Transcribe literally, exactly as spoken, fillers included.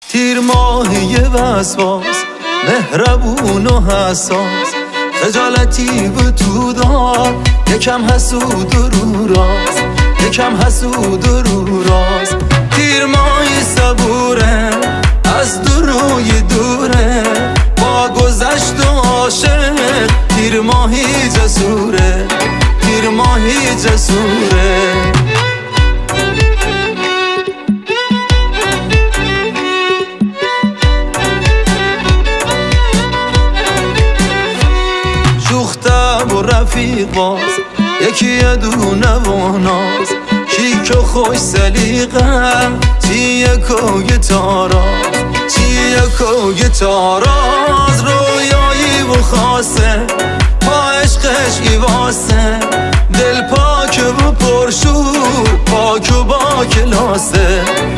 تیر ماهی وسواس، مهربون و حساس، خجالتی به تو دار، یکم حسود و رو راست، یکم حسود و رو راست. تیر ماهی صبوره، از دور روی دوره، با گذشت و عاشق. تیر ماهی جسوره، تیر ماهی جسوره. و رفیق باز، یکی یه دونه و ناز، شیک و خوش سلیقه، چیه که گیتاراز، چیه که گیتاراز. رویایی و خاصه، با عشقش ایواسه، دل پاک و پرشور، پاک و با کلاسه.